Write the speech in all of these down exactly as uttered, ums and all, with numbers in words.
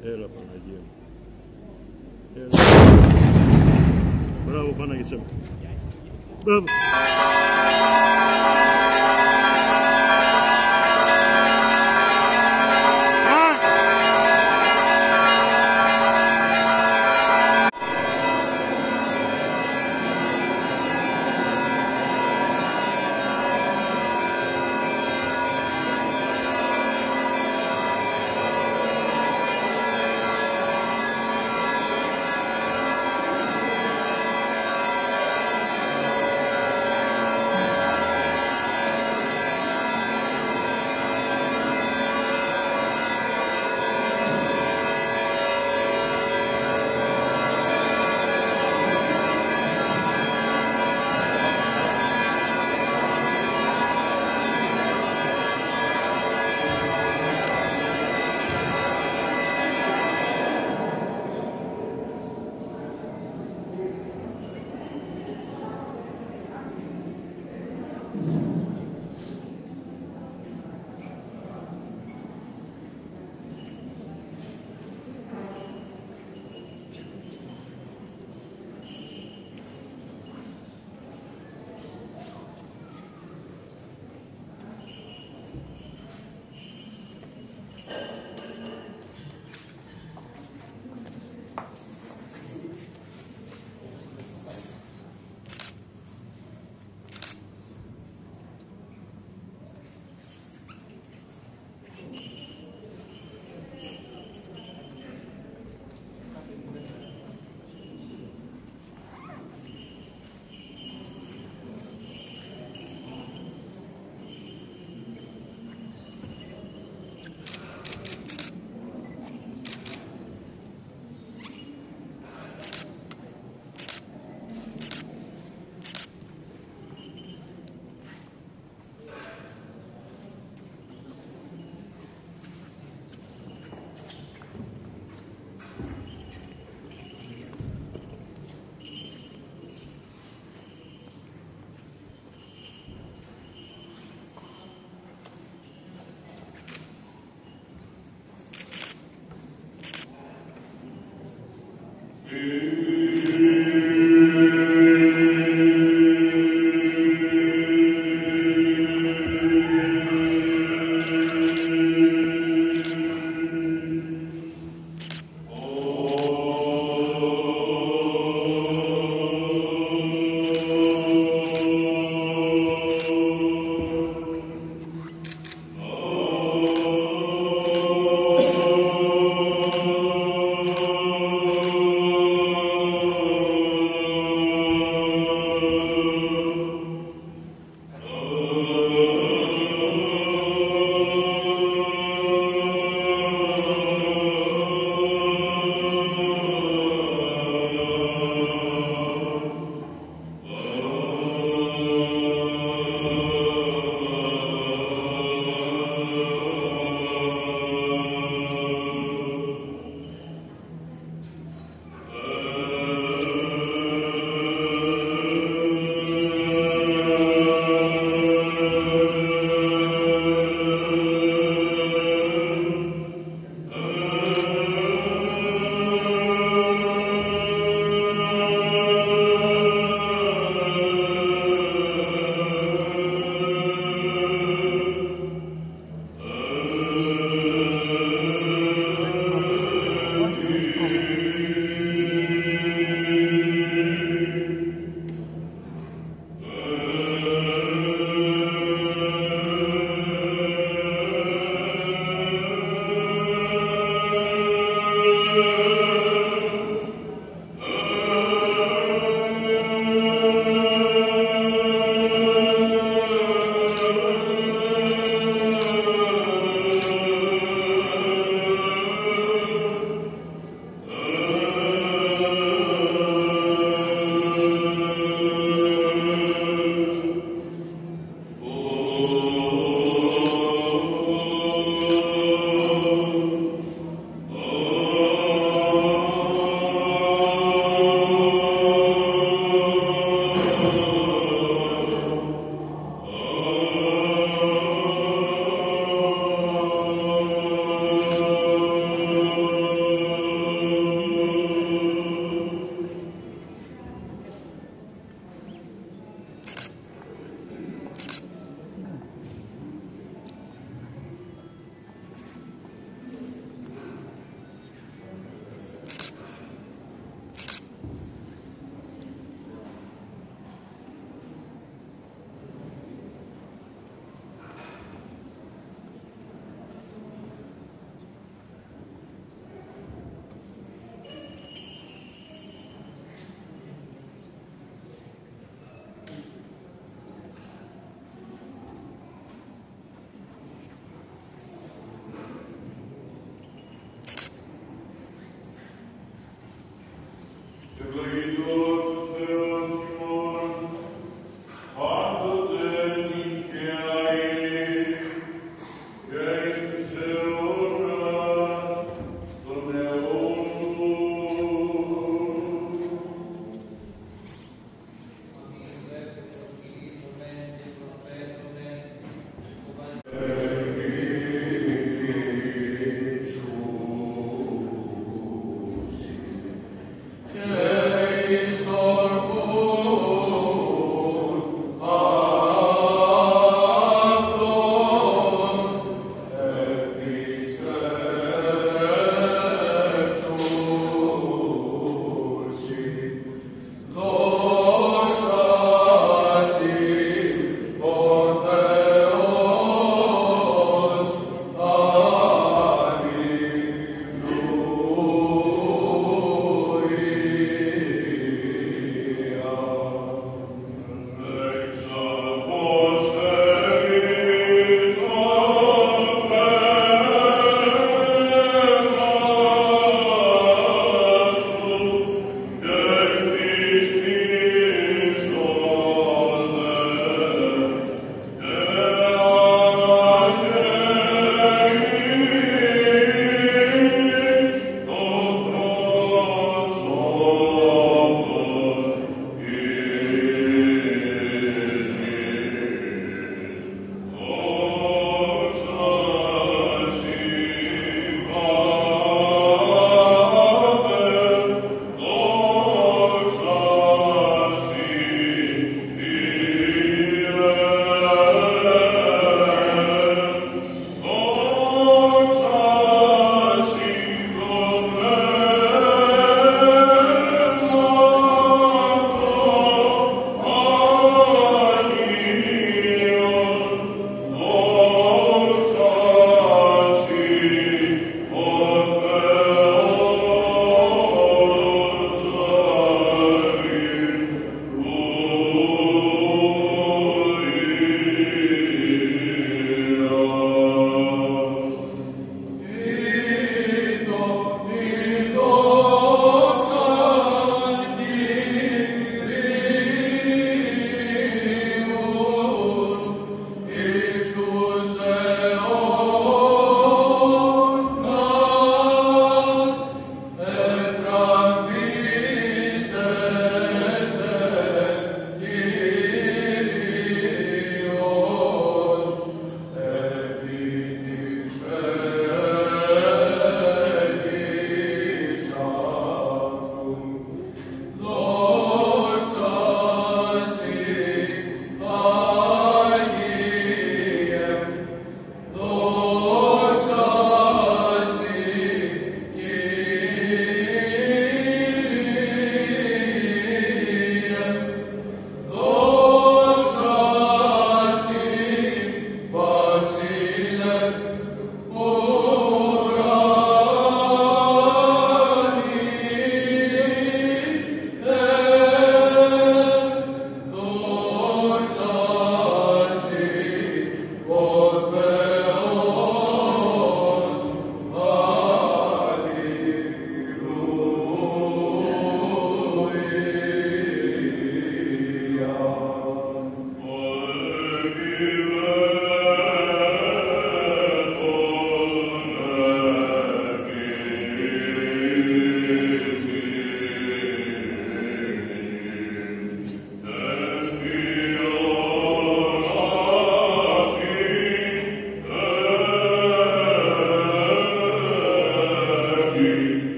Έλα Παναγία μου. Έλα. Μπράβο Παναγία μου. Μπράβο.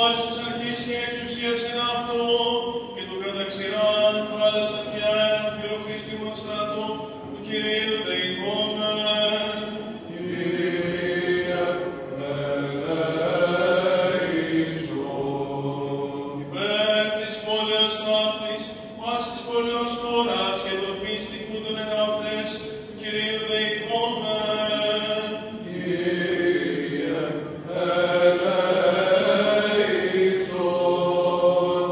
πάσης της αρχής και εξουσίας εν αυτό, και το καταξηράν θάλασσαν και αέραν φιλοχρήστημον στρατό, του Κυρίου δεηθόμεν. Κύριε, ελέησον. Υπέρ της πόλεως ταύτης, πάσης της πόλεως χώρας και των πίστικούντων εν αυτές, του Κυρίου δεηθόμεν. Κύριε, ελέησον.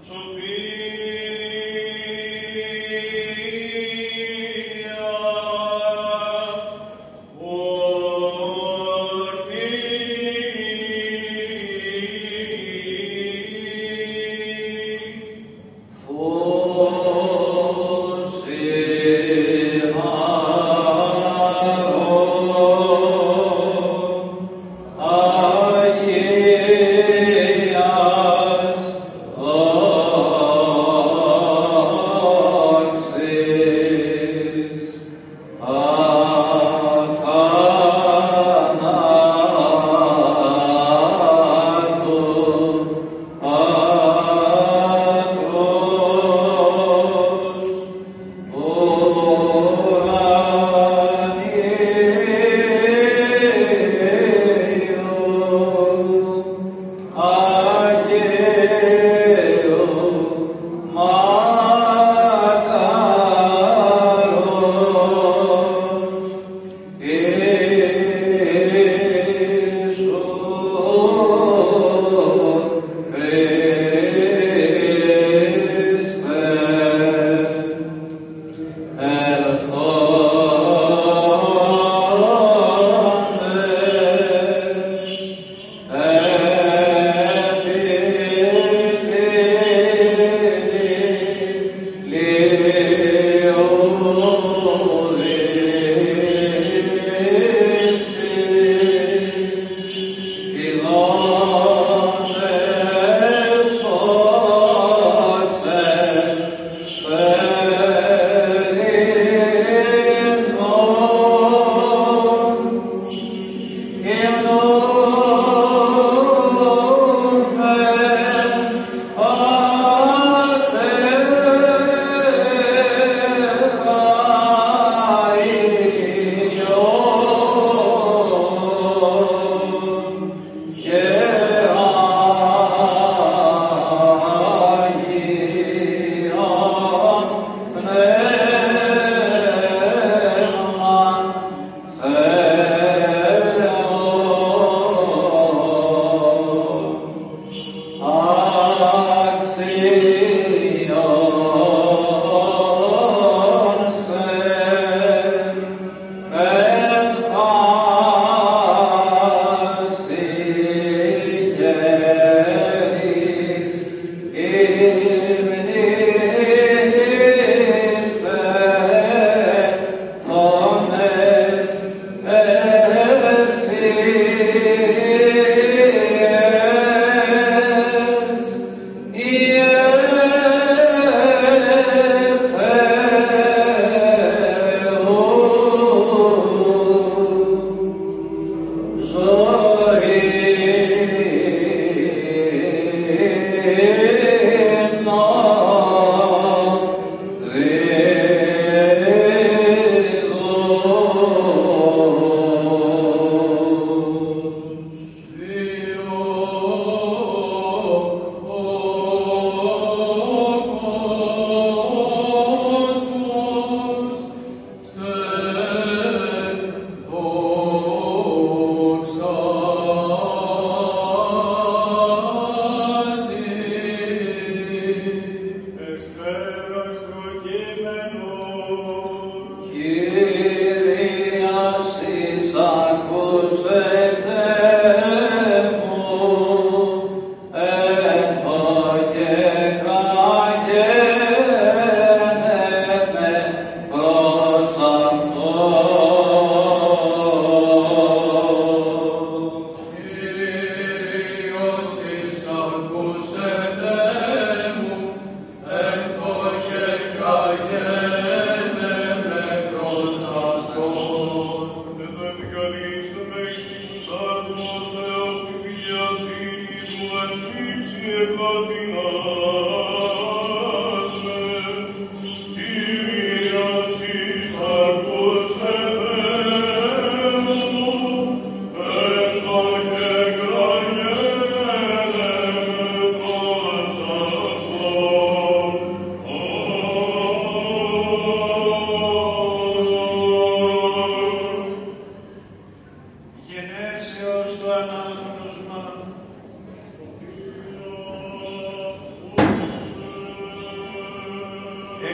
Αγίας,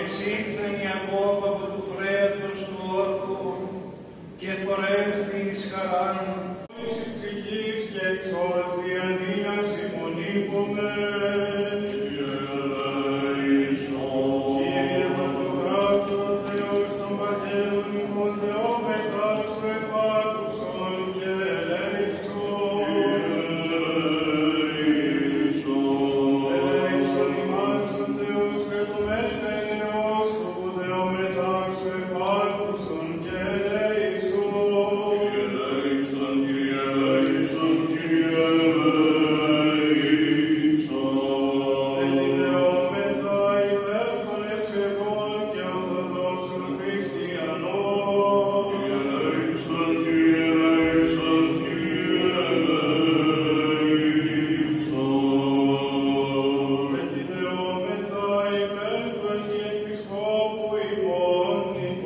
εξήλθεν Ιακώβ από του φρέατος του όρκου και πορεύθη εις χαράν. Εις ψυχής και εξώθη ανίας ημωνήπομε. Κύριε Παντοκράτο, Θεός των Πατέρων ημών, Θεόμετά σου επάκουσον και ελέησον. Ελέησον ημάς ο Θεός και το μέλεος του, που Θεόμετά σου επάκουσον και ελέησον. Ελεημέθα υπέρ των ευσεβών και ορθοδόξων χριστιανών. Ελεημέθα υπέρ του Αρχιεπισκόπου ημών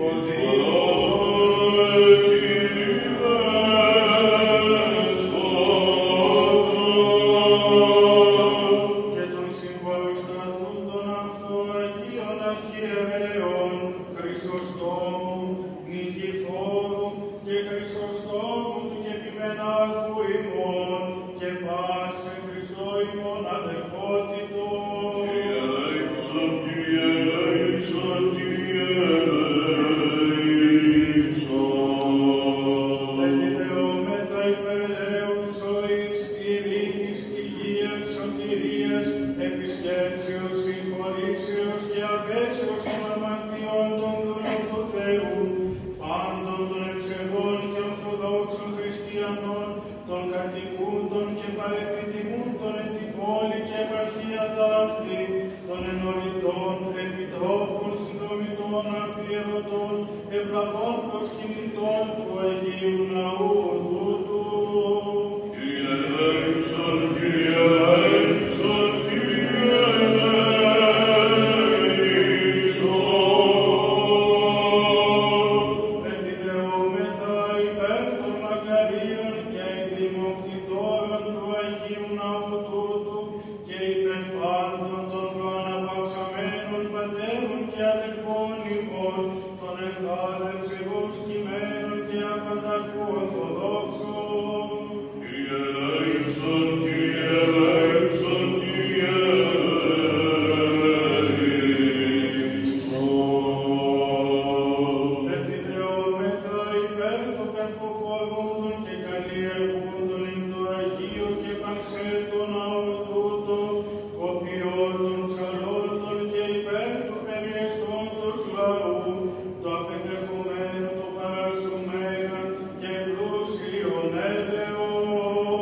και των συμβολιστατούν των αυτοαγίων αρχιερέων Χρυσοστόμου, Νικηφόρου και Χρυσοστόμου του κεπιμενάρχου ημών και πάσε Χριστό ημών αδελφότητος. Ελεημέθα υπέρ ελέους ζωής, ειρήνης, υγείας, σωτηρίας, επισκέψεως, συγχωρήσεως και αφέσεως των αμαρτιών των δούλων του Θεού, πάντων των ευσεβών και ορθοδόξων χριστιανών, των κατοικούντων και παρεπιτιμούντων εν την πόλη και επαρχία ταύτη, των ενωρητών, επιτρόπων, συνδρομητών, αφιερωτών, ευλαβών προσκυνητών του Αγίου Ναού τούτου. Επιδεούμεθα υπέρ των μακαρίων και δημοκτητόρων του Αγίου Ναού τούτου και υπέρ πάντων των προαναπαυσαμένων πατέρων και αδελφών ημών, των ευθάδευσεβώς κειμένων και απανταχού ορθοδόξων. Επιδεούμεθα υπέρ των καθοφορούντων και καλλιεργούντων εν το Αγίο και πανσέλτο ναό τούτο, κοπιώτων, ψαλόντων και υπέρ του περιεστόντος λαού, το απεδεχομένο, το παρασωμένα και πλούσιον έλεος.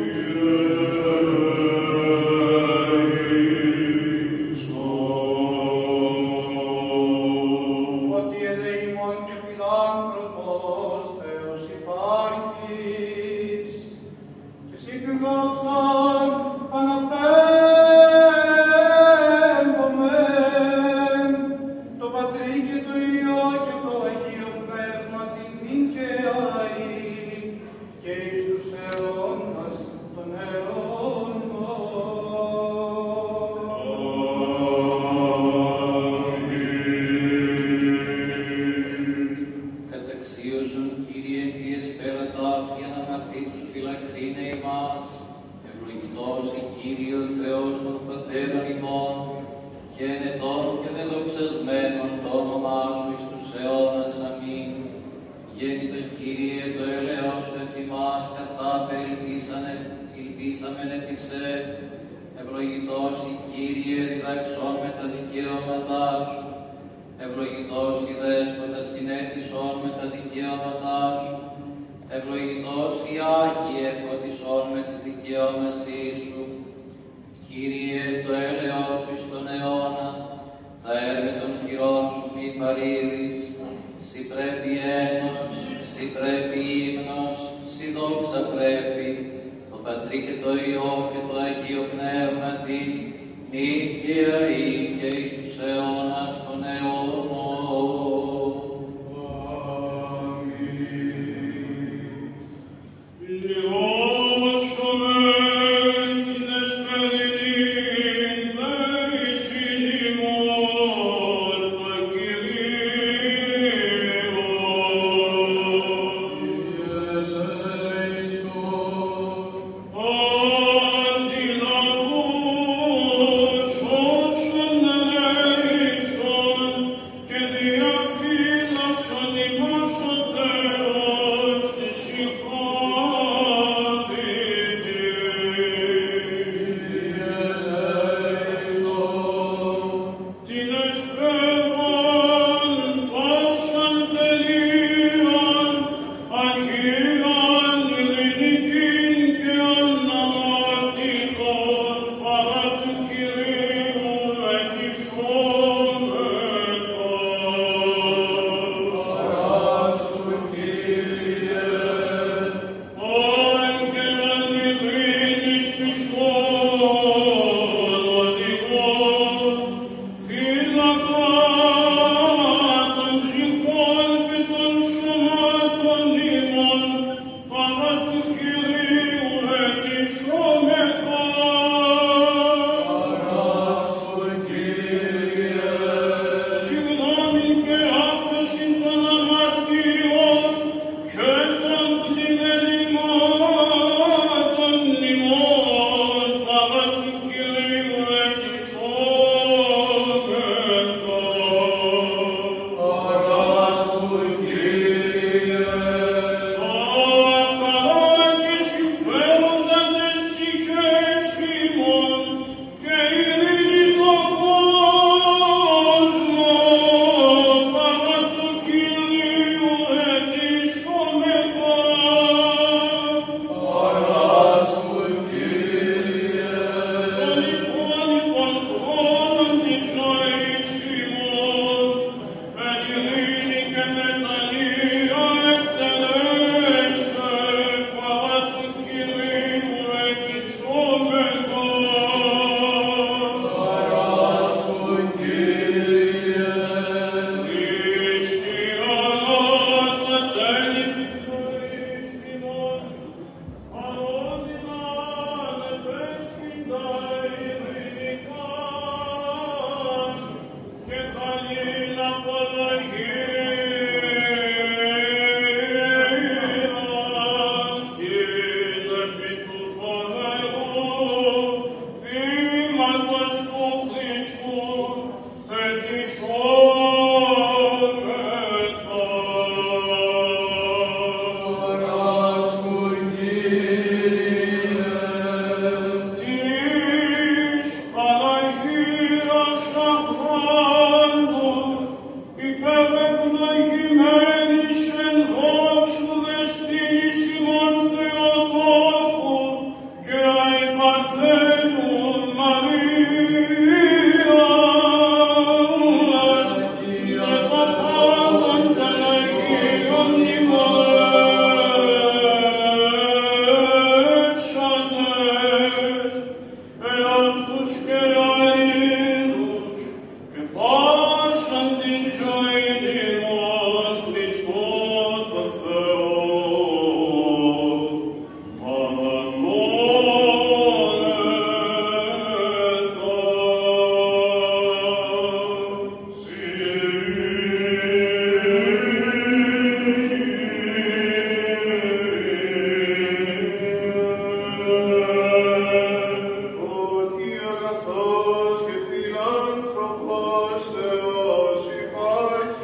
Ότι ελεημόν και φιλάνθρωπος Θεός υπάρχεις, και εσύ την δόξαν αναπέμπομεν, το Πατρί και το Υιό και το Αγίο Πνεύμα την νικαιάη, και εις τους αιώνας των αιώνων. Καταξίωσον, Κύριε, Θείες πέρα ταύτια να μαρτύρους φυλαξίνε ημάς, ευλογητός η Κύριο Θεός των Πατέρων ημών, και ενετών και δεδοξασμένων το όνομά σου εις τους αιώνας. Αμήν. Γέννητο Κύριε, το έλεος σου εφ' ημάς καθά περιλπίσανε, ελπίσαμεν επί σε. Ευλογητός η Κύριε, διδαξών με τα δικαιώματά σου. Ευλογητός η Δέσποτα, συνέτησον με τα δικαιώματά σου. Ευλογητός η Άγιε, φωτισόν με τις δικαιώμασή σου. Κύριε, το έλεος σου εις τον αιώνα, τα έργα των χειρών σου μη παρήρεις. Συ πρέπει ένος, συ πρέπει ύμνος, συ δόξα πρέπει, το Πατρί και το Υιό και το Αγίο Πνεύματι, νίκαια ή και εις τους αιώνας των αιώνων. Πληρώσομεν την εσπερινήν δέησιν Αγαθός και φιλάνθρωπος Θεός υπάρχει.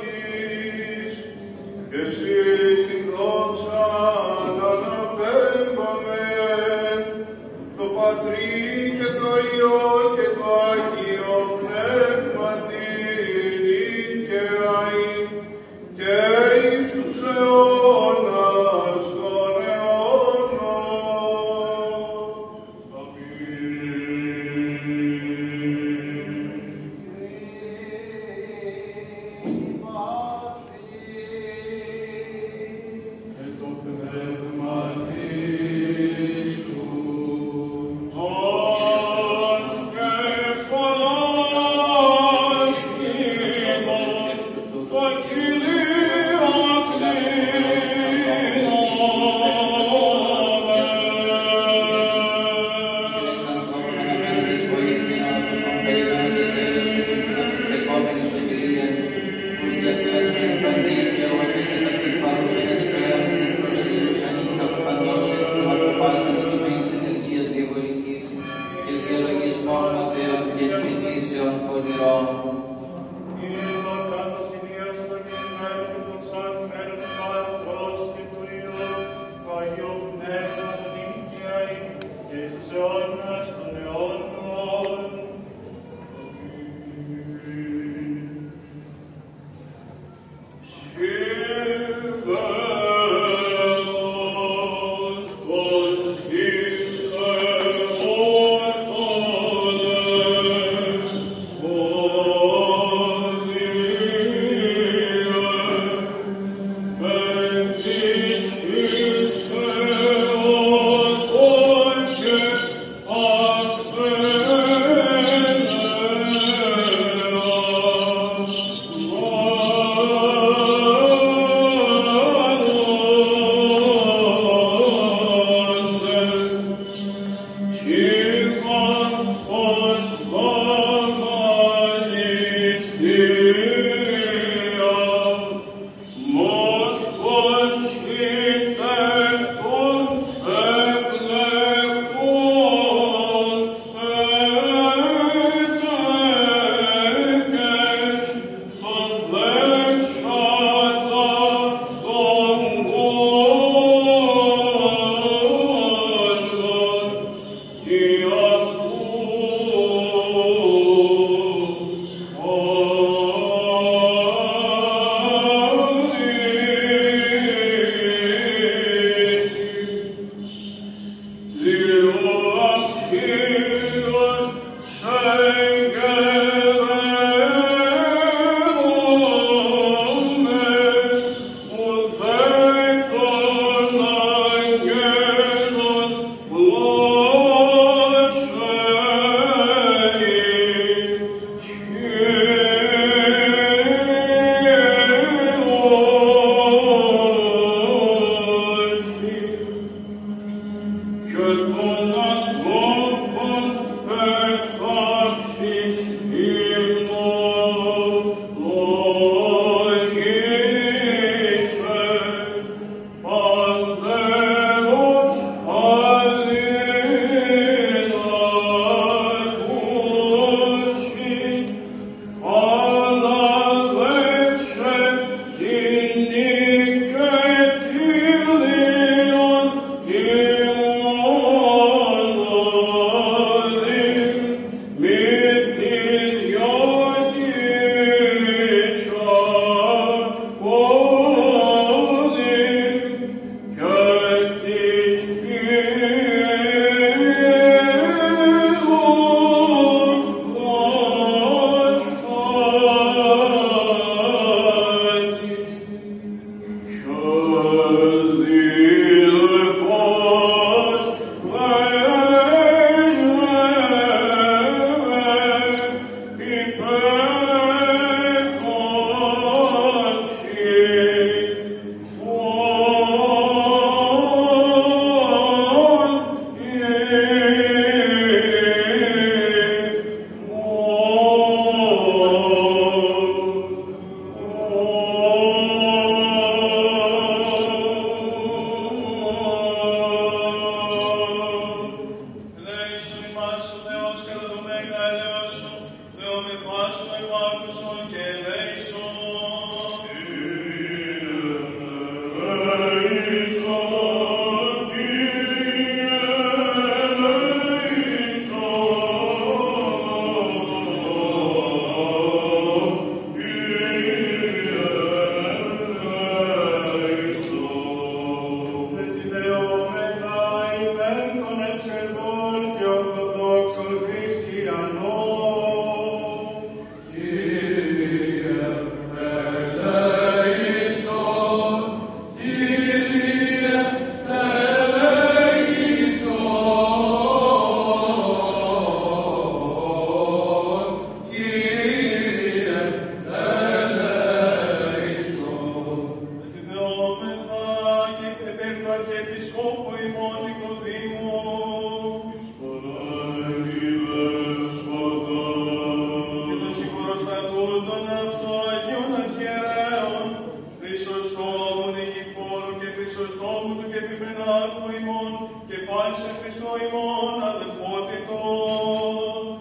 τούτων αυτό Αγίων Αρχιερέων, Χρυσοστόμου Νικηφόρου και Χρυσοστόμου του Κεπιμενάρχου ημών, και πάλι σε Χριστό ημών αδελφότητος.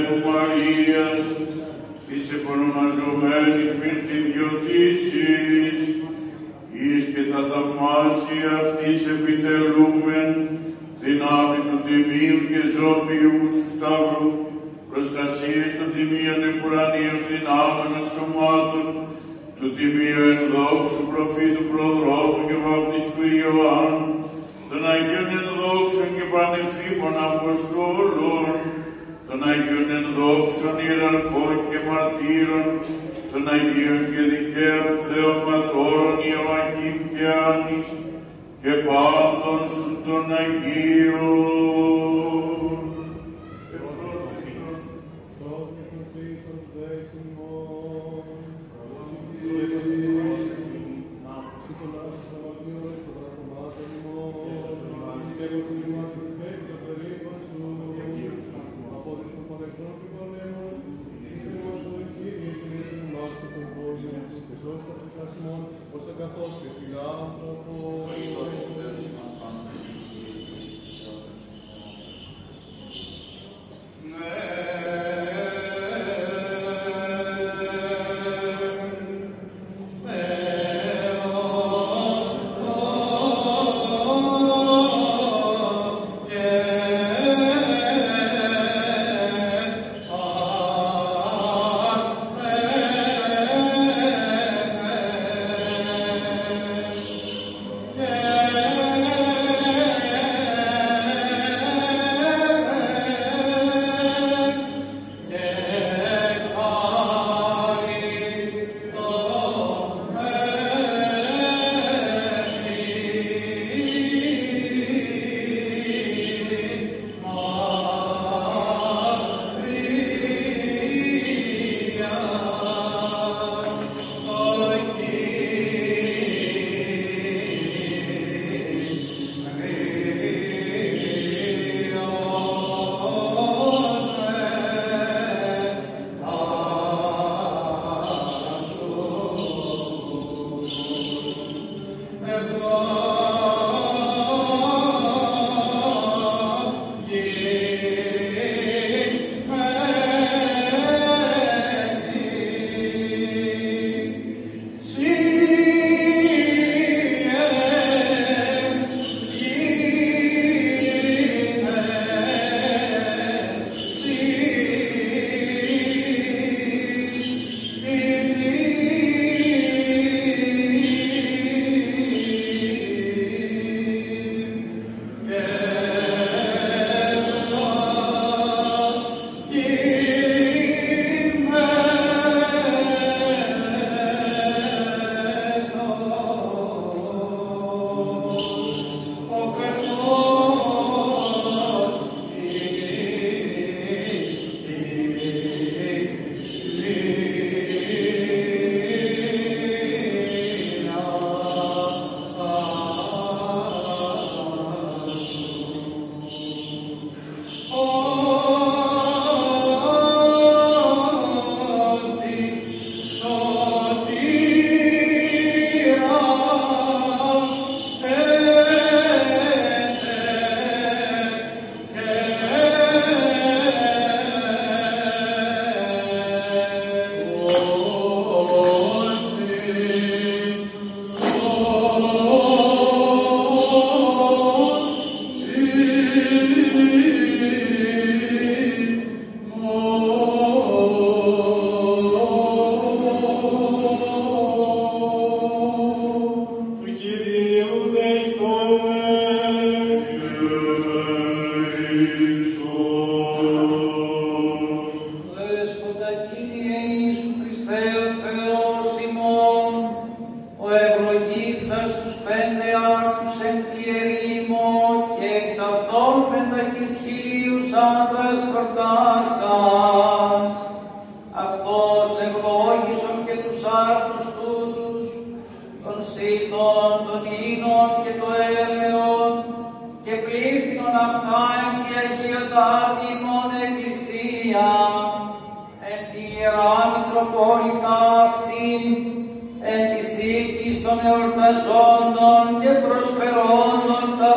Αγίου Μαρίας, της επωνομαζομένης μυρτιδιωτήσης, εις και τα θαυμάσια αυτής επιτελούμεν, δυνάμει του τιμίου και ζώπιου σου σταύρου, προστασίες των τιμίων επουρανίων δυνάμεων σωμάτων, του τιμίου ενδόξου προφήτου προδρόμου και βαπτιστού Ιωάννου, των Αγίων ενδόξων και πανεφήμων Αποστόλων, των Αγίων ενδόξων ιεραρχών και μαρτύρων, των Αγίων και δικαίων Θεοπατώρων Ιωακήμ και Άννης, και πάντων σου των Αγίων.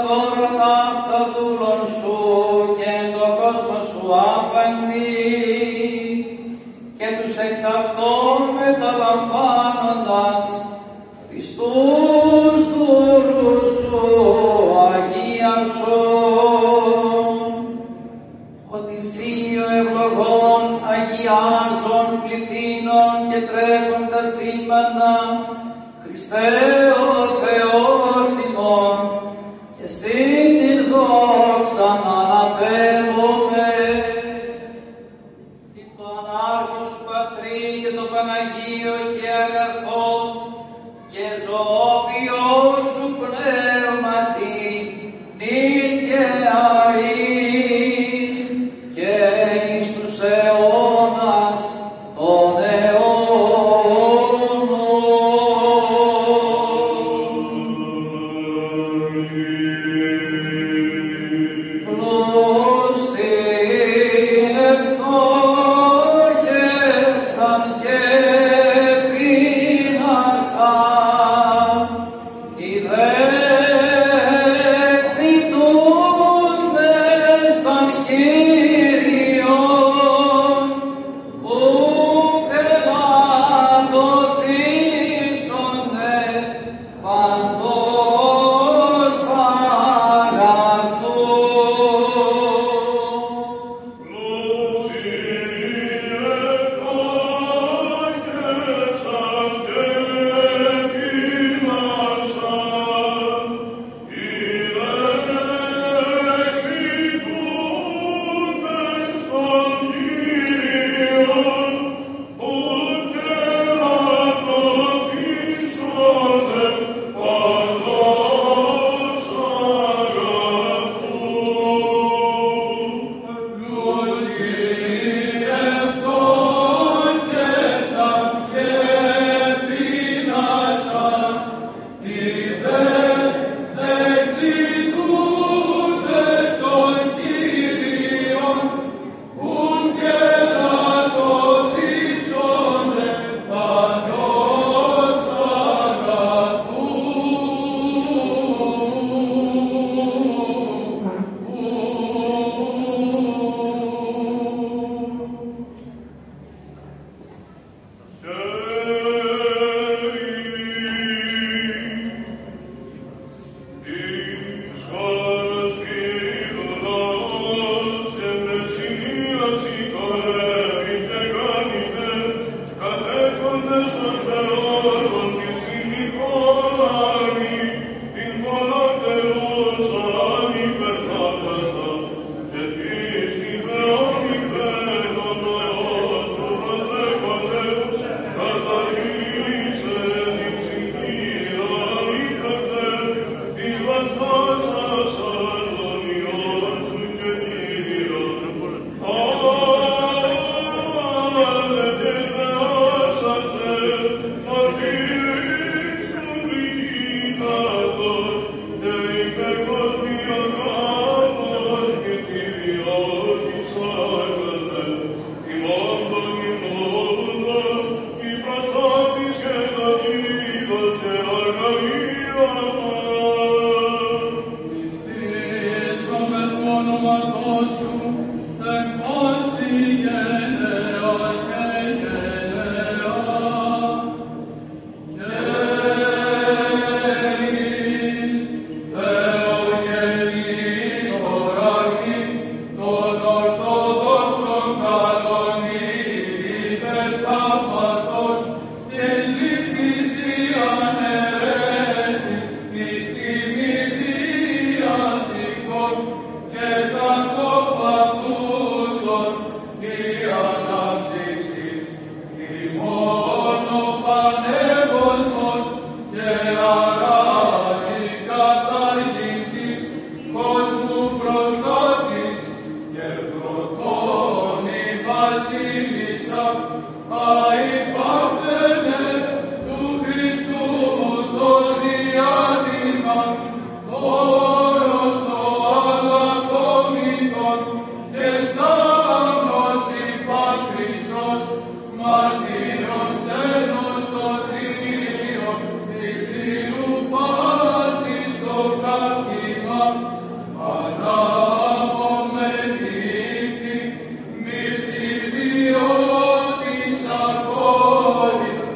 Σου απαντή. ότι εσύ ο ευλογών αγιάζων πληθύνων και τρέφων τα σύμπαντα, Χριστέ ο Θεός ημών, και εσύ την δόξα να αναπέμπουμε. Συ το ανάρχο σου Πατρί και το Παναγίο και αγαθό και ζωοποιό σου πνεύματι, νυν και αεί και εις τους αιώνας των αιώνων. Πλούσιοι επτόχευσαν και πείνασαν, οι δε εξητούντες των Κύριων, που κελατωθήσονται παντός αγαθού. Glory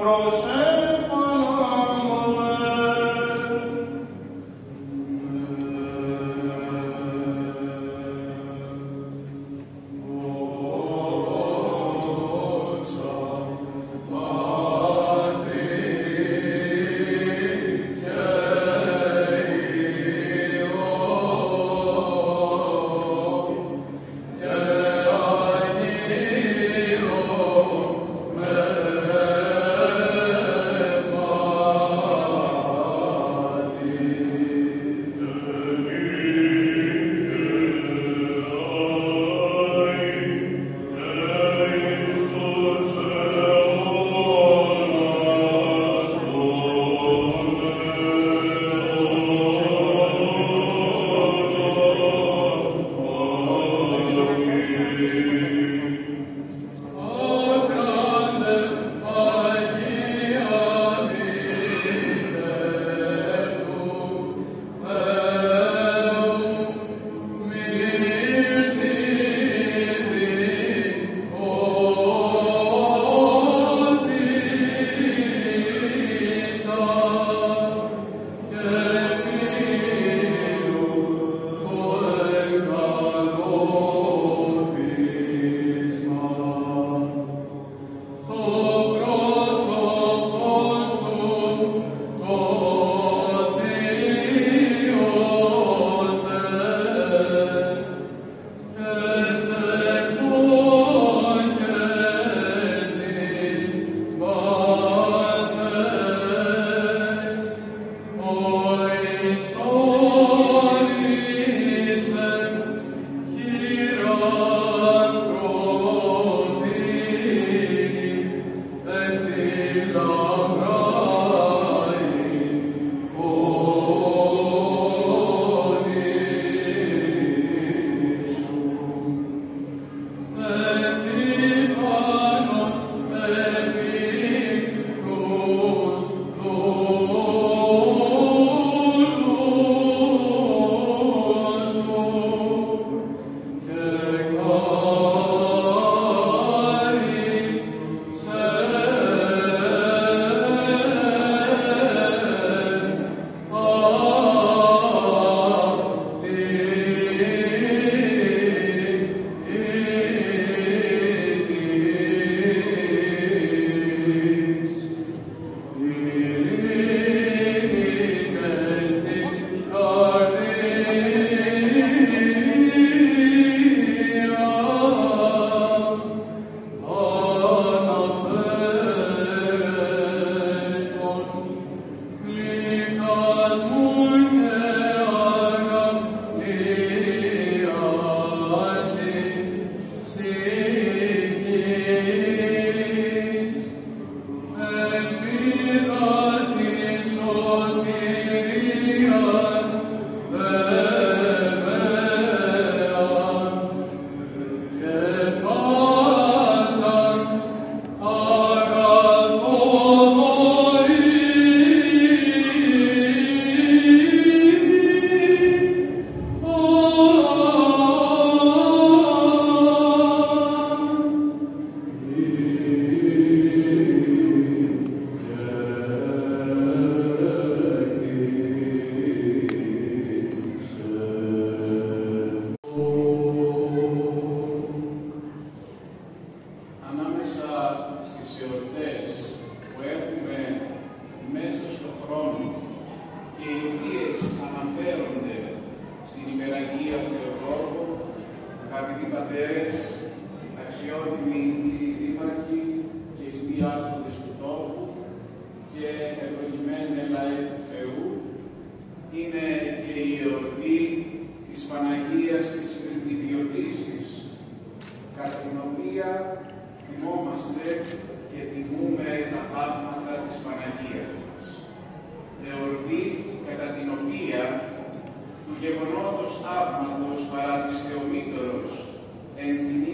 του γεγονότος θαύματος παρά της Θεομήτωρος εν τιμή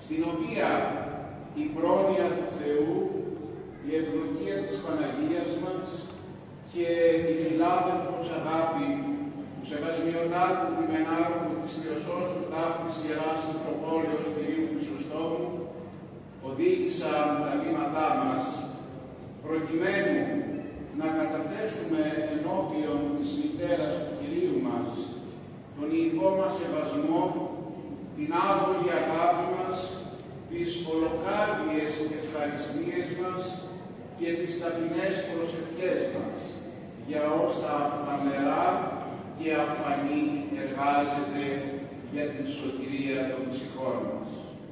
στην οποία η πρόνοια του Θεού, η ευδοκία της Παναγίας μας και η φιλάδελφος αγάπη του Σεβασμιωτάτου Πλημενάρχου της Θεοσώστου Ταύτης Ιεράς Μητροπόλεως Κυρίου Χρυσοστόμου οδήγησαν τα βήματά μας προκειμένου να καταθέσουμε ενώπιον της μητέρας του Κυρίου μας τον ιικό μας σεβασμό, την άδολη αγάπη μας, τις ολοκάρδιες ευχαριστίες μας και τις ταπεινές προσευχές μας για όσα φανερά και αφανή εργάζεται για την σωτηρία των ψυχών μας.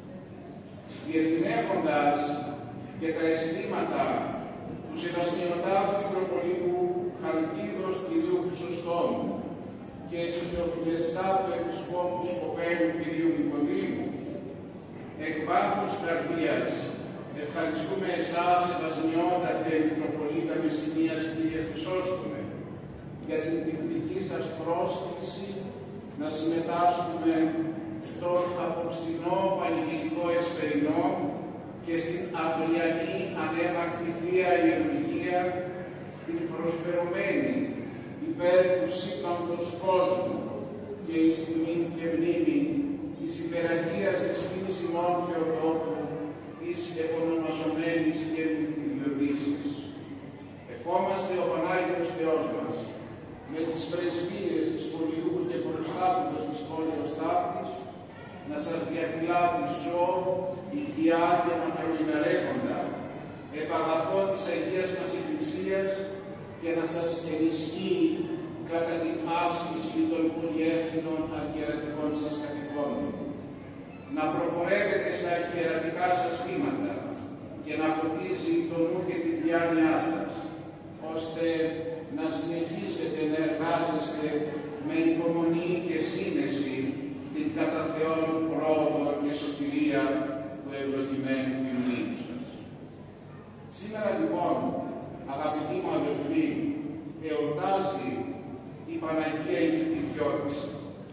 Διερμηνεύοντας και τα αισθήματα του Σεβασμιωτάτου Μητροπολίτου Χαλκίδος Κυρίου Χρυσοστόμου και Συθεοφιλεστάτου Επισκόπου Σκοπέλου Κυρίου Νικοδήμου, εκ βάθους καρδίας ευχαριστούμε εσάς, Σεβασμιότατε Μητροπολίτα Μεσσηνίας Κύριε Χρυσόστομε, για την τυπική σας πρόσκληση να συμμετάσχουμε στον απόψινό πανηγυρικό εσπερινό και στην αυριανή ανέμακτη Θεία Ιερουργία, την προσφερωμένη υπέρ του σύμπαντος κόσμου και εις τιμήν και μνήμη της υπεραγίας δεσποίνης ημών Θεοτόκου, της επωνομαζομένης και ευλογήσης. Ευχόμαστε ο Πανάγιος Θεός μας, με τις πρεσβείες της Πολιού και προστάτητος της πόλεως Ταύτης, να σας διαφυλάτει ζώ, υγεία και μακροημερέχοντα, επαγαθώ της Αγίας μας Εκκλησίας και να σας ενισχύει κατά την άσκηση των πολυεύθυνων αρχιερατικών σας καθηκόντων. Να προπορεύετε στα αρχιερατικά σας βήματα και να φωτίζει το νου και τη διάνοιά σας, ώστε να συνεχίσετε να εργάζεστε με υπομονή και σύνεση την κατά Θεόν πρόοδο και σωτηρία του ευλογημένου ποιμνίου σας. Σήμερα λοιπόν, αγαπητοί μου αδελφοί, εορτάζει η Παναγία Ηλικτιδιώτησα.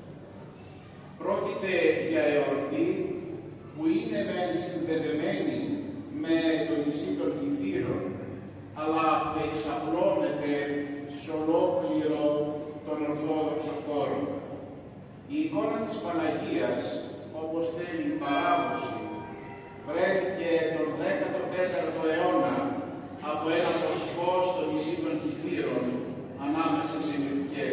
Πρόκειται για εορτή που είναι μεν συνδεδεμένη με το νησί των Κυθύρων, αλλά που εξαπλώνεται σε ολόκληρο τον Ορθόδοξο χώρο. Η εικόνα της Παναγίας, όπως θέλει η παράδοση, βρέθηκε τον δέκατο τέταρτο αιώνα από ένα βοσκό στο νησί των Κυθύρων, ανάμεσα σε μυρτιές.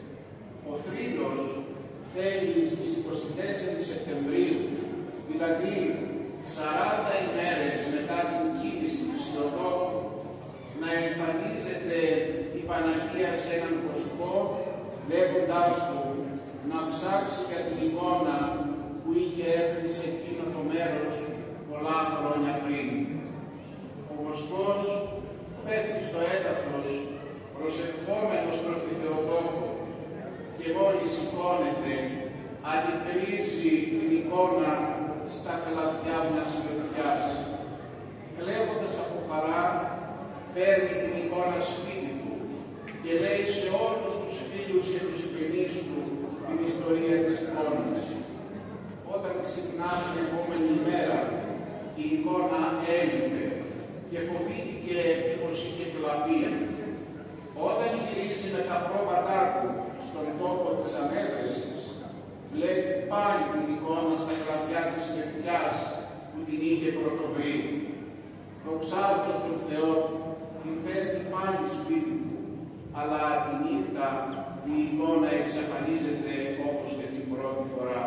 Ο θρύλος θέλει στις είκοσι τέσσερις Σεπτεμβρίου, δηλαδή σαράντα ημέρες μετά την κοίτηση του Θεοτόκου, να εμφανίζεται η Παναγία σε έναν βοσκό, λέγοντάς του να ψάξει για την εικόνα που είχε έρθει σε εκείνο το μέρος πολλά χρόνια πριν. Ο βοσκός πέφτει στο έδαφος προσευχόμενος προς τη Θεοτόκο και μόλις σηκώνεται αντικρίζει την εικόνα στα κλαδιά μιας μυρτιάς. Κλαίγοντας από χαρά φέρνει την εικόνα σπίτι του και λέει σε όλους τους φίλους και τους συγγενείς του την ιστορία της εικόνας. Όταν ξυπνά την επόμενη ημέρα, η εικόνα έλειπε και φοβήθηκε πως είχε κλαπεί. Όταν γυρίζει με τα πρόβατά του στον τόπο της ανέβρεσης, βλέπει πάλι την εικόνα στα κλαδιά της μυρτιάς που την είχε πρωτοβρει. Δοξάζοντας τον Θεό, την παίρνει πάλι σπίτι του, αλλά τη νύχτα η εικόνα εξαφανίζεται όπως και την πρώτη φορά.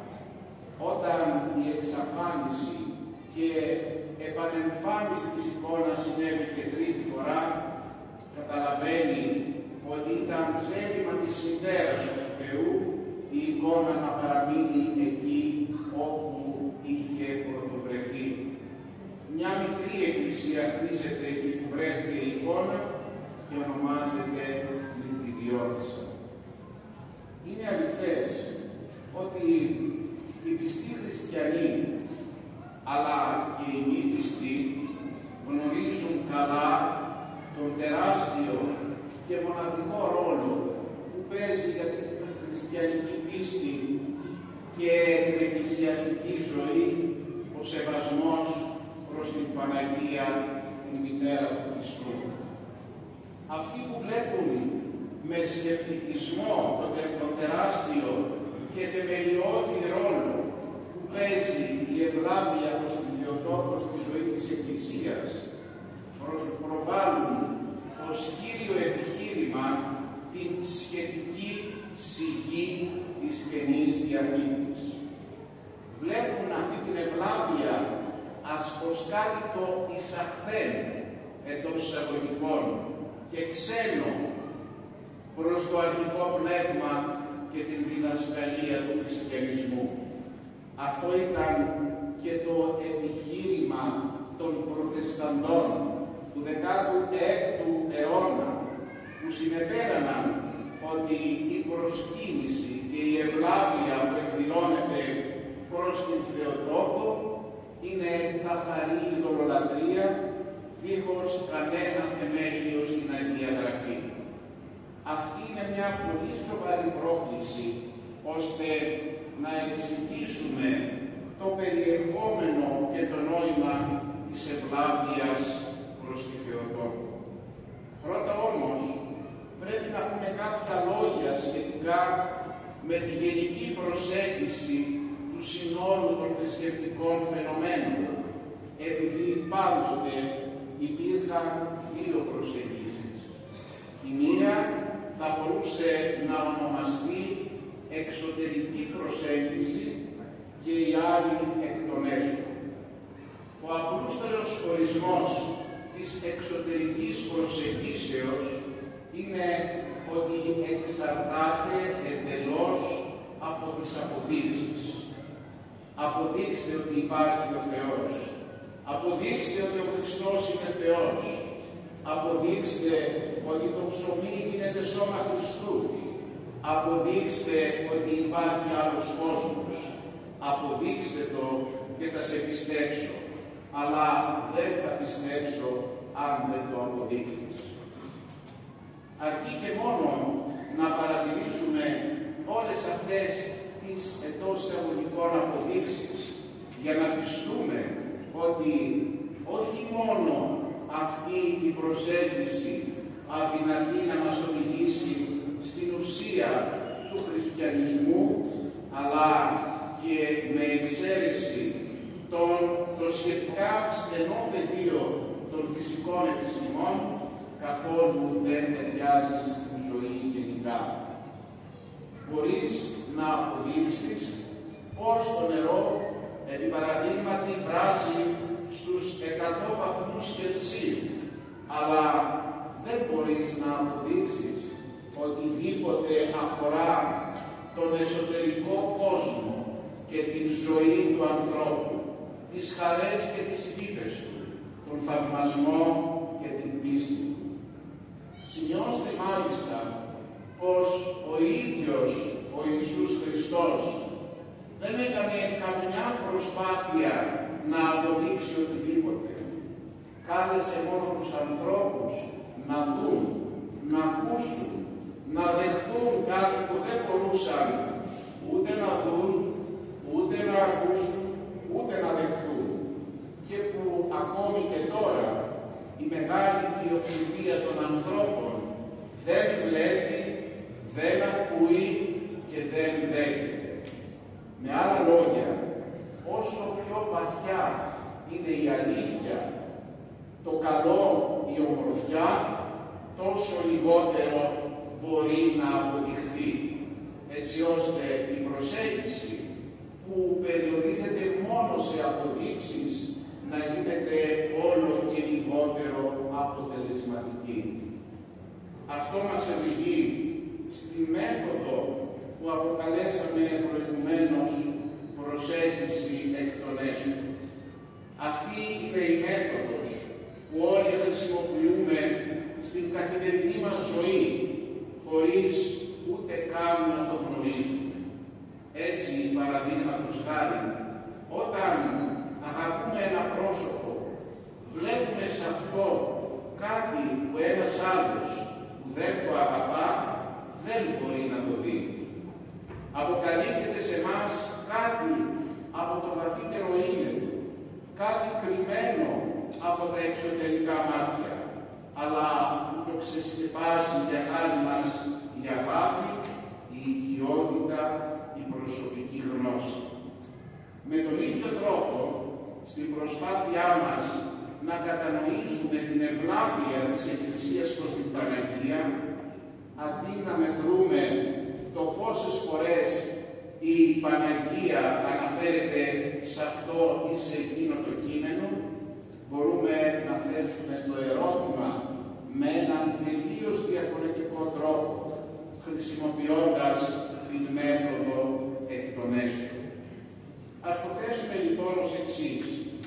Όταν η εξαφάνιση και επανεμφάνιση της εικόνας συνέβη και τρίτη φορά, καταλαβαίνει ότι ήταν θέλημα της μητέρας του Θεού η εικόνα να παραμείνει εκεί όπου είχε πρωτοβρεθεί. Μια μικρή εκκλησία χτίζεται εκεί που βρέθηκε η εικόνα και ονομάζεται Ηλικτιδιώτησα. Είναι αληθές ότι οι πιστοί χριστιανοί, αλλά και οι μη πιστοί, γνωρίζουν καλά τον τεράστιο και μοναδικό ρόλο που παίζει για την χριστιανική πίστη και την εκκλησιαστική ζωή ο σεβασμός προς την Παναγία, την μητέρα του Χριστού. Αυτοί που βλέπουν με σκεπτικισμό τον τεράστιο και θεμελιώδη ρόλο που παίζει η ευλάβεια προς την Θεοτόκο στη ζωή της Εκκλησίας, προβάλλουν ως κύριο επιχείρημα την σχετική σιγή της Καινής Διαθήκης. Βλέπουν αυτή την ευλάβεια ας πως κάτι το εισαχθέν εντός εισαγωγικών και ξένο προς το αρχικό πνεύμα και την διδασκαλία του χριστιανισμού. Αυτό ήταν και το επιχείρημα των προτεσταντών του δέκατου έκτου αιώνα, που συνεπέραναν ότι η προσκύνηση και η ευλάβεια που εκδηλώνεται προς την Θεοτόκο είναι καθαρή ειδωλολατρία, δίχως κανένα θεμέλιο στην Αγία Γραφή. Αυτή είναι μια πολύ σοβαρή πρόκληση, ώστε να εξηγήσουμε το περιεχόμενο και το νόημα της ευλάβειας προς τη Θεοτόκο. Πρώτα όμως, πρέπει να πούμε κάποια λόγια σχετικά με τη γενική προσέγγιση του συνόλου των θρησκευτικών φαινομένων, επειδή πάντοτε υπήρχαν δύο προσεγγίσεις. Η μία θα μπορούσε να ονομαστεί εξωτερική προσέγγιση και η άλλη εκ των έσω. Ο απλούστερος ορισμός της εξωτερικής προσεγγίσεως είναι ότι εξαρτάται εντελώς από τις αποδείξεις. Αποδείξτε ότι υπάρχει ο Θεός. Αποδείξτε ότι ο Χριστός είναι Θεός. Αποδείξτε ότι το ψωμί γίνεται σώμα Χριστού. Αποδείξτε ότι υπάρχει άλλος κόσμος. Αποδείξτε το και θα σε πιστέψω. Αλλά δεν θα πιστέψω αν δεν το αποδείξεις. Αρκεί και μόνο να παρατηρήσουμε όλες αυτές τις εντός εισαγωγικών αποδείξεις για να πιστούμε ότι όχι μόνο αυτή η προσέγγιση αδυνατεί να μας οδηγήσει στην ουσία του χριστιανισμού, αλλά και με εξαίρεση τον, το σχετικά στενό πεδίο των φυσικών επιστημών, καθόλου δεν ταιριάζει στην ζωή γενικά. Μπορείς να αποδείξεις πως το νερό, επί παραδείγματι, βράζει στους εκατό βαθμούς Κελσίου, αλλά δεν μπορείς να αποδείξεις οτιδήποτε αφορά τον εσωτερικό κόσμο και την ζωή του ανθρώπου, τις χαρές και τις λύπες του, τον θαυμασμό και την πίστη. Σημειώστε μάλιστα πως ο ίδιος ο Ιησούς Χριστός δεν έκανε καμιά προσπάθεια να αποδείξει οτιδήποτε. Κάλεσε μόνο τους ανθρώπους να δουν, να ακούσουν, να δεχθούν κάτι που δεν μπορούσαν ούτε να δουν, ούτε να ακούσουν, ούτε να δεχθούν, και που ακόμη και τώρα η μεγάλη πλειοψηφία των ανθρώπων δεν βλέπει, δεν ακούει και δεν δέχεται. Με άλλα λόγια, όσο πιο βαθιά είναι η αλήθεια, το καλό, η ομορφιά, τόσο λιγότερο μπορεί να αποδειχθεί, έτσι ώστε η προσέγγιση που περιορίζεται μόνο σε αποδείξεις να γίνεται όλο και λιγότερο αποτελεσματική. Αυτό μας οδηγεί στη μέθοδο που αποκαλέσαμε προηγουμένως προσέγγιση εκ των έσω. Αυτή είναι η μέθοδος που όλοι χρησιμοποιούμε στην καθημερινή μας ζωή, χωρίς ούτε καν να το γνωρίζουμε. Έτσι, παραδείγματος χάρη, όταν αγαπούμε ένα πρόσωπο, βλέπουμε σε αυτό κάτι που ένας άλλος που δεν το αγαπά, δεν μπορεί να το δει. Αποκαλύπτεται σε εμάς κάτι από το βαθύτερο είναι του, κάτι κρυμμένο από τα εξωτερικά μάτια, αλλά που το ξεσκεπάζει για χάρη μας η αγάπη, η οικειότητα, η προσωπική γνώση. Με τον ίδιο τρόπο, στην προσπάθειά μας να κατανοήσουμε την ευλάβεια της Εκκλησίας προς την Παναγία, αντί να μετρούμε το πόσες φορές η Παναγία αναφέρεται σε αυτό ή σε εκείνο το κείμενο, μπορούμε να θέσουμε το ερώτημα με έναν τελείως διαφορετικό τρόπο, χρησιμοποιώντας την μέθοδο εκ των έσω. Ας το θέσουμε λοιπόν ως εξής.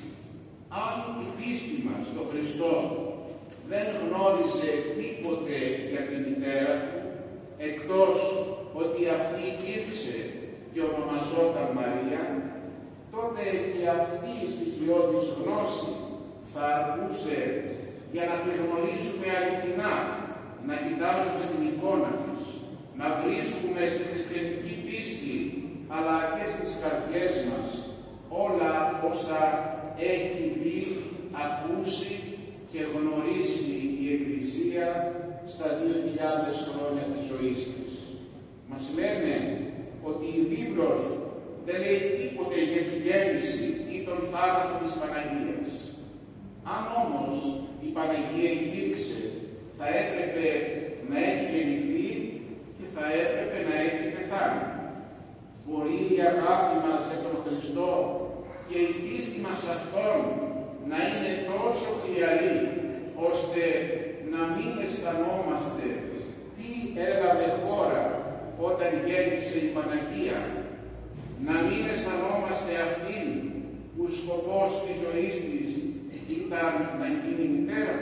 Αν η πίστη μας στο Χριστό δεν γνώριζε τίποτε για τη μητέρα του, εκτός ότι αυτή υπήρξε και ονομαζόταν Μαρία, τότε και αυτή η στοιχειώδης γνώση θα αρκούσε για να τη γνωρίσουμε αληθινά, να κοιτάζουμε την εικόνα της, να βρίσκουμε στη χριστιανική πίστη, αλλά και στις καρδιές μας όλα όσα έχει δει, ακούσει και γνωρίσει η Εκκλησία στα δύο χιλιάδες χρόνια της ζωής της. Μας λένε ότι η βίβλος δεν λέει τίποτε για τη γέννηση ή τον θάνατο της Παναγίας. Αν όμως η Παναγία υπήρξε, θα έπρεπε να έχει γεννηθεί και θα έπρεπε να έχει πεθάνει. Μπορεί η αγάπη μας για τον Χριστό και η πίστη μας αυτόν να είναι τόσο χλιαρή, ώστε να μην αισθανόμαστε τι έλαβε χώρα όταν γέννησε η Παναγία, να μην αισθανόμαστε αυτήν που σκοπός της ζωής της ήταν να γίνει μητέρα.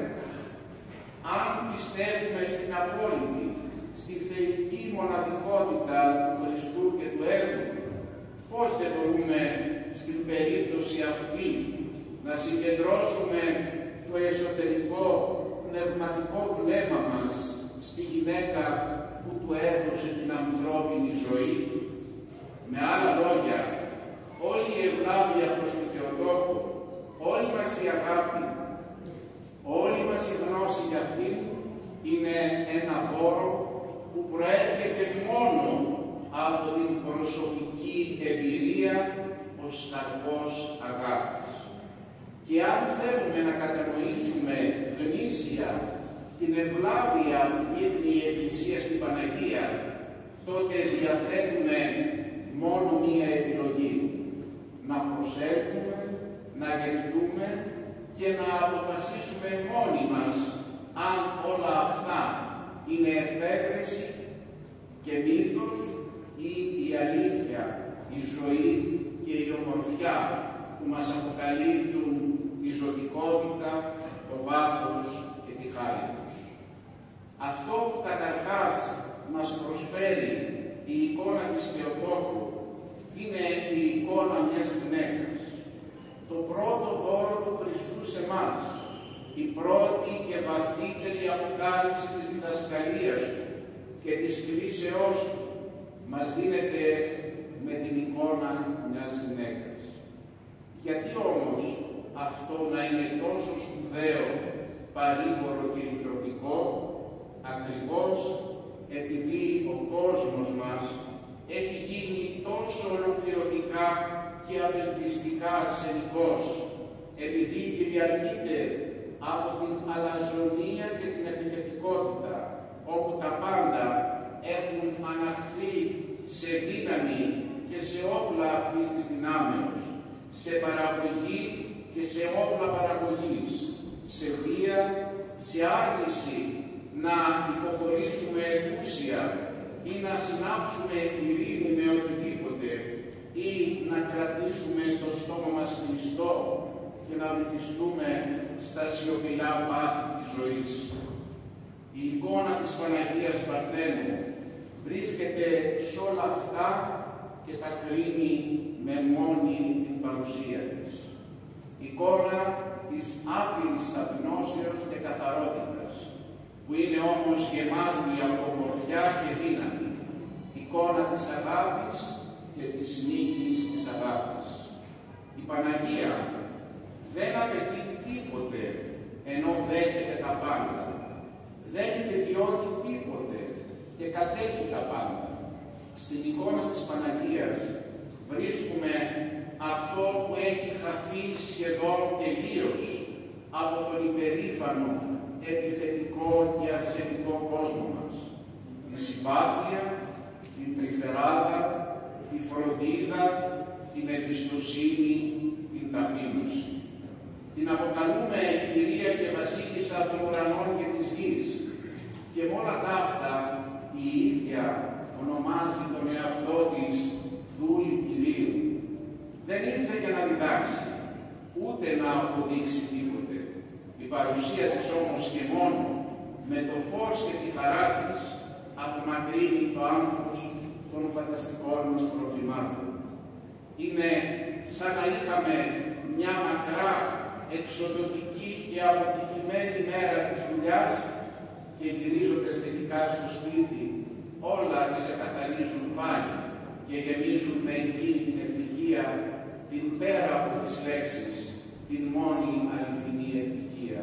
Αν πιστεύουμε στην απόλυτη, στη θεϊκή μοναδικότητα του Χριστού και του έργου, πώς δεν μπορούμε στην περίπτωση αυτή να συγκεντρώσουμε το εσωτερικό πνευματικό βλέμμα μας στη γυναίκα που του έδωσε την ανθρώπινη ζωή? Με άλλα λόγια, όλη η ευλάβεια προς τη Θεοτόκο, όλη μας η αγάπη, όλη μας η γνώση για αυτήν είναι ένα δώρο που προέρχεται μόνο από την προσωπική εμπειρία ως καρπός αγάπης. Και αν θέλουμε να κατανοήσουμε γνήσια την ευλάβεια που δείχνει η Εκκλησία στην Παναγία, τότε διαθέτουμε μόνο μία επιλογή: να προσέλθουμε, να γευτούμε και να αποφασίσουμε μόνοι μας αν όλα αυτά είναι εφεύρεση και μύθος ή η αλήθεια, η ζωή και η ομορφιά που μας αποκαλύπτουν τη ζωτικότητα, το βάθος και τη χάρη τους. Αυτό που καταρχάς μας προσφέρει η εικόνα της Θεοτόκου είναι η εικόνα μιας γυναίκας. Το πρώτο δώρο του Χριστού σε εμάς, η πρώτη και βαθύτερη αποκάλυψη της διδασκαλίας του και της κλήσεώς του μας δίνεται με την εικόνα μιας γυναίκας. Γιατί όμως αυτό να είναι τόσο σπουδαίο, παρήγορο και λυτρωτικό? Ακριβώς επειδή ο κόσμος μας έχει γίνει τόσο ολοκληρωτικά και απελπιστικά αρσενικός, επειδή κυριαρχείται από την αλαζονία και την επιθετικότητα, όπου τα πάντα έχουν αναχθεί σε δύναμη και σε όπλα αυτής της δυνάμεως, σε παραγωγή και σε όπλα παραγωγής, σε βία, σε άρνηση να υποχωρήσουμε εκούσια ή να συνάψουμε ειρήνη με οτιδήποτε ή να κρατήσουμε το στόμα μας κλειστό και να βυθιστούμε στα σιωπηλά βάθη της ζωής. Η εικόνα της Παναγίας Παρθένου βρίσκεται σε όλα αυτά και τα κρίνει με μόνη την παρουσία της. Εικόνα της άπειρης ταπεινώσεως και καθαρότητας, που είναι όμως γεμάτη από ομορφιά και δύναμη. Εικόνα της αγάπης και της νίκης της αγάπης. Η Παναγία δεν απαιτεί τίποτε, ενώ δέχεται τα πάντα. Δεν υπεδιώκει τίποτε και κατέχει τα πάντα. Στην εικόνα της Παναγίας βρίσκουμε αυτό που έχει χαθεί σχεδόν τελείως από τον υπερήφανο, επιθετικό και αρσενικό κόσμο μας. Τη συμπάθεια, την τρυφεράδα, τη φροντίδα, την εμπιστοσύνη, την ταπείνωση. Την αποκαλούμε κυρία και βασίλισσα των ουρανών και της γης και με όλα τα αυτά η ίδια ονομάζει τον εαυτό της δούλη Κυρίου. Δεν ήρθε για να διδάξει, ούτε να αποδείξει τίποτε. Η παρουσία της όμως και μόνο με το φως και τη χαρά της απομακρύνει το άγχος των φανταστικών μας προβλημάτων. Είναι σαν να είχαμε μια μακρά, εξοδοτική και αποτυχημένη μέρα της δουλειάς και γυρίζοντας τελικά στο σπίτι όλα ξεκαθαρίζουν πάλι και γεμίζουν με εκείνη την ευτυχία, την πέρα από τις λέξεις, την μόνη αληθινή ευτυχία.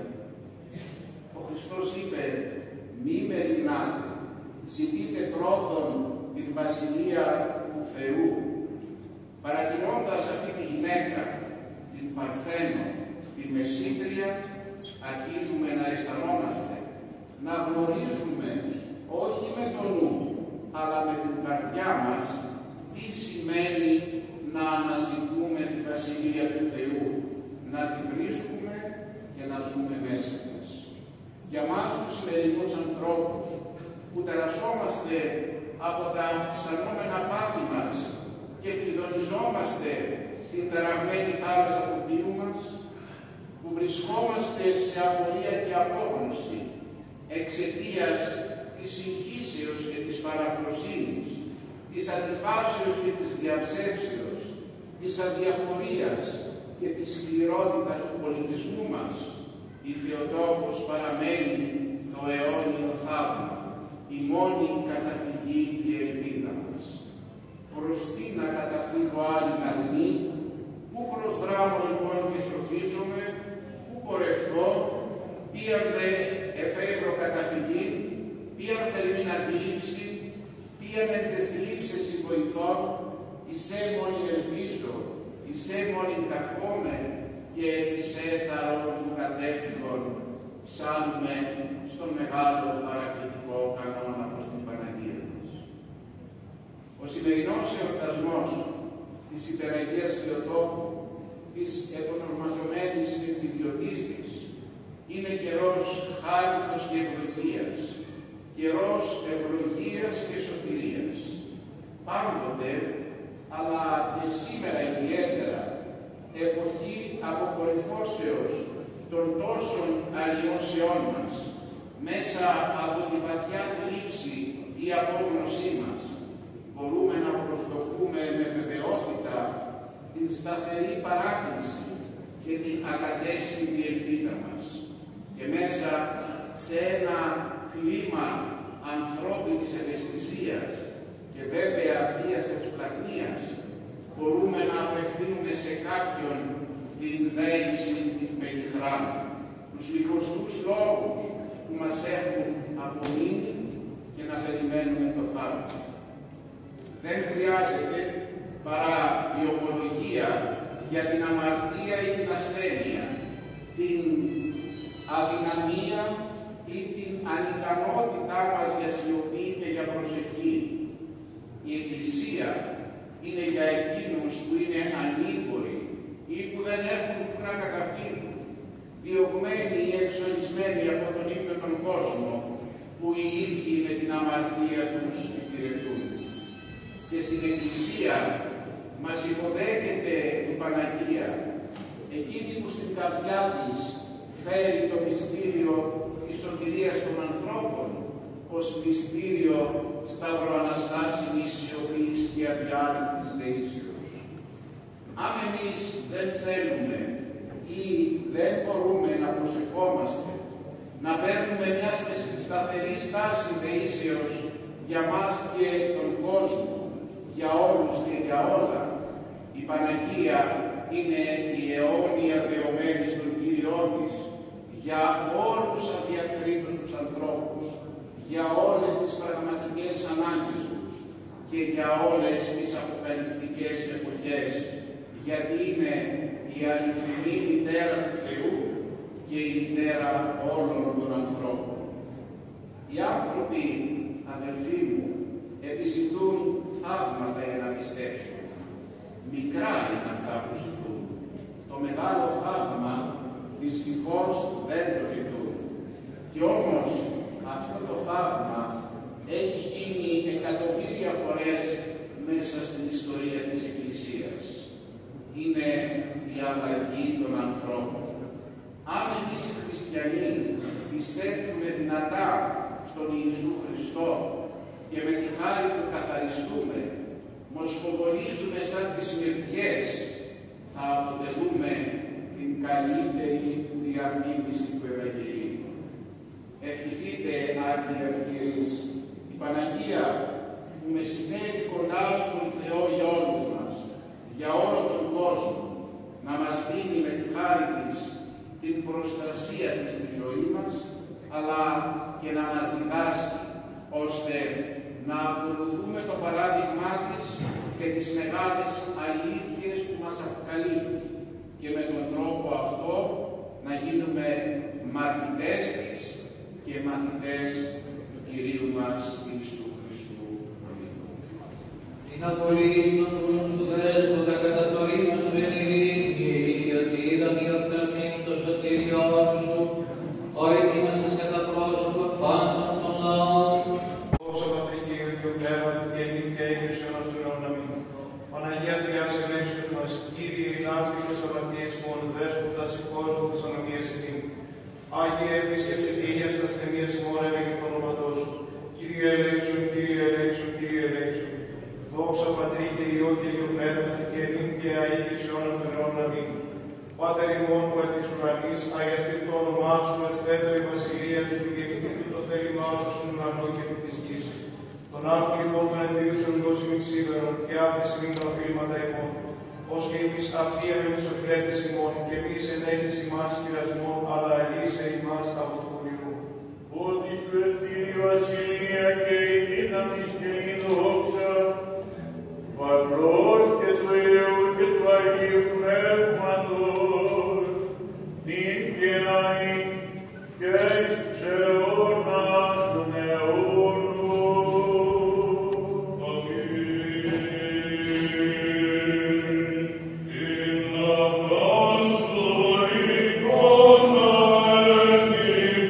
Ο Χριστός είπε, μη μεριμνάτε, ζητείτε πρώτον την Βασιλεία του Θεού. Παρατηρώντας αυτή τη γυναίκα, την Παρθένο, τη Μεσήτρια, αρχίζουμε να αισθανόμαστε, να γνωρίζουμε, όχι με το νου, αλλά με την καρδιά μας, τι σημαίνει να αναζητούμε τη Βασιλεία του Θεού, να τη βρίσκουμε και να ζούμε μέσα μας. Για μας τους σημερινούς ανθρώπους, που τερασσόμαστε από τα αυξανόμενα πάθη μας και κλειδονιζόμαστε στην ταραγμένη θάλασσα του βίου μας, που βρισκόμαστε σε απορία και απόγνωση εξαιτίας της συγχύσεως και της παραφροσύνης, της αντιφάσεως και της διαψεύσεως, της αδιαφορίας και της σκληρότητας του πολιτισμού μας, η Θεοτόκος παραμένει το αιώνιο θαύμα, η μόνη καταφυγή και ελπίδα μας. Προς τι να καταφύγω άλλη ναλμή, πού προσδράμω λοιπόν και στροφίζομαι, πού πορευθώ, ποιαν δε εφεύρω καταφυγή, ποιαν θερμήν αντίληψη, ποιαν εν τες θλίψες βοηθώ, εισέ μόνοι ελπίζω, εισέ μόνοι καθόμαι και εισέ θαρώ του κατέφυγον, ψάλουμε στον μεγάλο παρακλητικό κανόνα προς την Παναγία μας. Ο σημερινός εορτασμός της Υπεραγίας Θεοτόκου, της επωνομαζομένης ιδιωτής της, είναι καιρός χάριτος και ευλογίας, καιρός ευλογίας και σωτηρίας. Πάντοτε, αλλά και σήμερα ιδιαίτερα, εποχή αποκορυφώσεως των τόσων αλλοιώσεών μας, μέσα από τη βαθιά θλίψη ή απόγνωσή μας, μπορούμε να προσδοκούμε με βεβαιότητα την σταθερή παράκληση και την ακατέσχητη ελπίδα μας. Και μέσα σε ένα κλίμα ανθρώπινης ευαισθησίας και βέβαια θείας ευσπλαχνίας, μπορούμε να απευθύνουμε σε κάποιον την δέηση την πενιχράνου, τους λιγοστούς λόγους που μας έχουν απομείνει και να περιμένουμε το θαύμα. Δεν χρειάζεται παρά η ομολογία για την αμαρτία ή την ασθένεια, την αδυναμία ή την ανικανότητά μας για σιωπή και για προσευχή. Η Εκκλησία είναι για εκείνους που είναι ανήμποροι ή που δεν έχουν που να καταφύγουν, διωγμένοι ή εξορισμένοι από τον ίδιο τον κόσμο, που οι ίδιοι με την αμαρτία τους υπηρετούν. Και στην Εκκλησία μας υποδέχεται η Παναγία, εκείνη που στην καρδιά της φέρει το μυστήριο της σωτηρίας των ανθρώπων, ως μυστήριο σταυροαναστάσιμης σιωπής και αδιάλειπτης δεήσεως. Αν εμείς δεν θέλουμε ή δεν μπορούμε να προσευχόμαστε, να παίρνουμε μια σταθερή στάση δεήσεως για μας και τον κόσμο, για όλους και για όλα, η Παναγία είναι η αιώνια δεωμένη στον Κύριό της για όλους αδιακρίτως τους ανθρώπους, για όλες τις πραγματικές ανάγκες τους και για όλες τις αποκαλυπτικές εποχές, γιατί είναι η αληθινή μητέρα του Θεού και η μητέρα όλων των ανθρώπων. Οι άνθρωποι, αδελφοί μου, επιζητούν θαύματα για να πιστέψουν. Μικρά είναι αυτά που ζητούν. Το μεγάλο θαύμα δυστυχώς δεν το ζητούν. Κι όμως αυτό το θαύμα έχει γίνει εκατομμύρια φορές μέσα στην ιστορία της Εκκλησίας. Είναι η αλλαγή των ανθρώπων. Αν εμείς οι χριστιανοί πιστεύουμε δυνατά στον Ιησού Χριστό και με τη χάρη του καθαριστούμε, μοσχοβολίζουμε σαν τις μυρτιές, θα αποτελούμε την καλύτερη διαφήμιση του Ευαγγελίου. Ευχηθείτε, Άγιοι Αρχιερείς, η Παναγία που μεσημέρι κοντά στον Θεό για όλους μας, για όλο τον κόσμο, να μας δίνει με τη χάρη της την προστασία της στη ζωή μας, αλλά και να μας διδάσκει, ώστε να ακολουθούμε το παράδειγμά της και τις μεγάλες αλήθειες που μας αποκαλύπτει και με τον τρόπο αυτό να γίνουμε μαθητές της και μαθητές του Κυρίου μας Ιησού Χριστού. Αμήν. Την απολύεις των δούλων σου δέσποτα κατά το ρήμα σου εν ειρήνη, γιατί είδαν οι αυθασμοί το σωτήριόν σου, ο ετοίμασες κατά πρόσωπο πάντων των λαών. Δόξα Πατρί και Υιό και Πνεύματι και νυν και αίριος αιώνας του αιώνων. Αμήν. Παναγία Τριάς ελέησον μας, Κύριε ηλάστηκος αμαρτίες μόνο, δέσποτα σηκώσου της ανομίας ημίν. Άγιε επίσκεψε και ήλιας τα ασθενείας ημών έλεγε το όνοματό σου. Κύριε ελέησον, Κύριε ελέησον, Κύριε ελέησον. Δόξα Πατρί και Υιό και Υιό Πνεύματι και νυν και αεί και εις αιώνας των αιώνων. Αμήν. Πάτερ ημών που εν της ουρανής, αγιαστεί το όνομά σου, ερθέτω η βασιλεία σου, γεννηθήτω το θέλημά σου στον ουρανό και επί της γης. Τον άκου λοιπόν των εντύωσεων δώσει μη σήμερον και άφηση μην τα οφείλματα ημών. Ως και εμείς αφίαμε τους οφειλέτες ημών και μη σε ενέχεις ημάς πειρασμών, αλλά ελύσε ημάς από το κουριού. Ότι σου εστίν η βασιλεία και η δύναμη και η δόξα, Πατρός και του Υιού και του Αγίου Πνεύματος, νυν και αεί και εις τους αιώνας των αιώνων. In the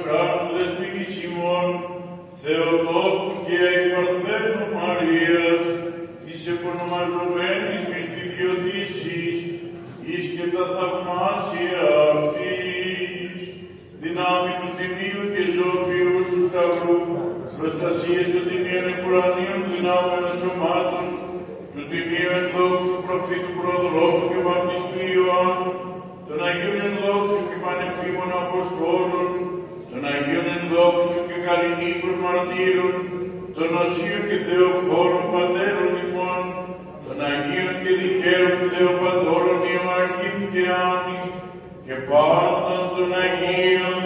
Ιωχάνου δεσποινής ημών, Θεοτόκου και η Παρθένου Μαρίας, της επωνομαζομένης Μητηριωτήσης, εις και τα θαυμάσια αυτής, δυνάμει του τιμίου και ζώπιου σου σταυρού, προστασίες των τιμίων επουρανίων δυνάμεων σωμάτων, του τιμίου εν δόξου προφήτου προδρόμου και βαπτιστού Ιωάννου, των Αγίων εν δόξου και πανεφήμων Αποστόλων, των Αγίων εν δόξου και καλλινίκων μαρτύρων, των οσίων και θεοφόρων πατέρων ημών, των Αγίων και δικαίων Θεοπατώρων Ιωακήμ και Άννης, και πάντων των Αγίων